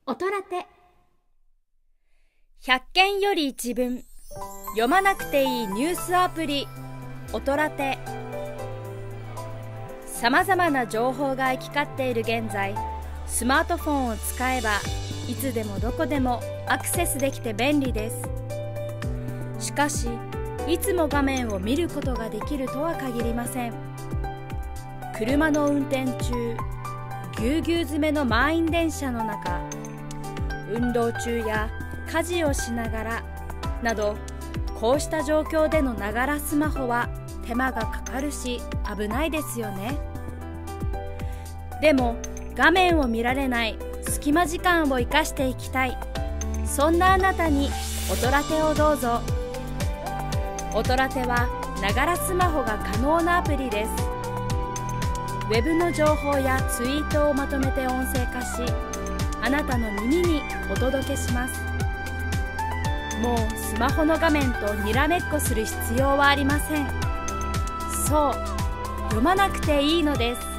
おとらて 100件より一文読まなくていいニュースアプリおとらて。さまざまな情報が行き交っている現在、スマートフォンを使えばいつでもどこでもアクセスできて便利です。しかしいつも画面を見ることができるとは限りません。車の運転中、ぎゅうぎゅう詰めの満員電車の中、運動中や家事をしながらなど、こうした状況でのながらスマホは手間がかかるし危ないですよね。でも画面を見られない隙間時間を生かしていきたい、そんなあなたにおとらてをどうぞ。おとらてはながらスマホが可能なアプリです。ウェブの情報やツイートをまとめて音声化し、あなたの耳にお届けします。もうスマホの画面とにらめっこする必要はありません。そう、読まなくていいのです。